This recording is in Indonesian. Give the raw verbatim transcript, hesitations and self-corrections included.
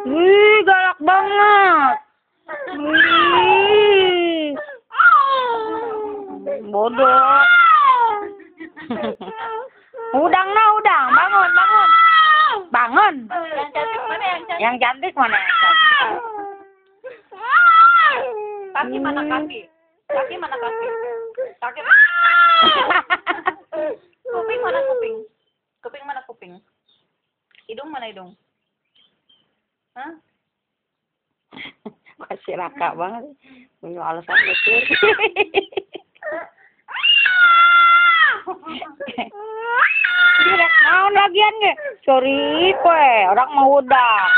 Wih, galak banget. Wih. Bodoh. Udang nah, udang. Bangun, bangun. Bangun. Yang cantik mana? Yang cantik. Kaki mana kaki? Kaki mana kaki? Kaki mana? Kuping mana kuping? Kuping mana kuping? Hidung mana hidung? Hah? Masih raka banget. Punya alasan kecil. Dia naon lagian ge? Sorry kowe, orang mau udang.